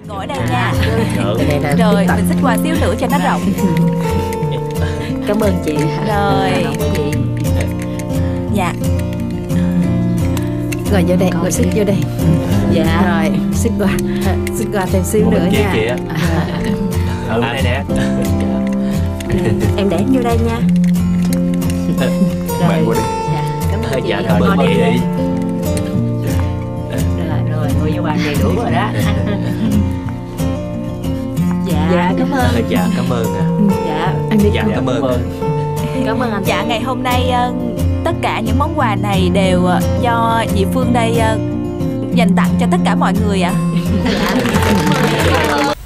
Ngồi ở đây nha. Rồi Mình xích qua xíu nữa cho nó rộng. cảm ơn chị. Rồi. Không có gì. Dạ. Ngồi vô đây, ngồi xích vô đây. Dạ. Rồi, xích qua thêm xíu nữa nha. Kìa. Đây nè. Em để em vô đây nha. Bạn qua đi. Dạ, cảm ơn chị. Dạ, cảm ơn Ngồi chị. đây. Rồi, ngồi vô bàn đầy đủ rồi đó. Dạ, cảm ơn. Dạ, cảm ơn. Dạ, Anh đi. Dạ, cảm ơn. cảm ơn anh. Dạ, ngày hôm nay tất cả những món quà này đều do chị Phương đây dành tặng cho tất cả mọi người ạ. Dạ.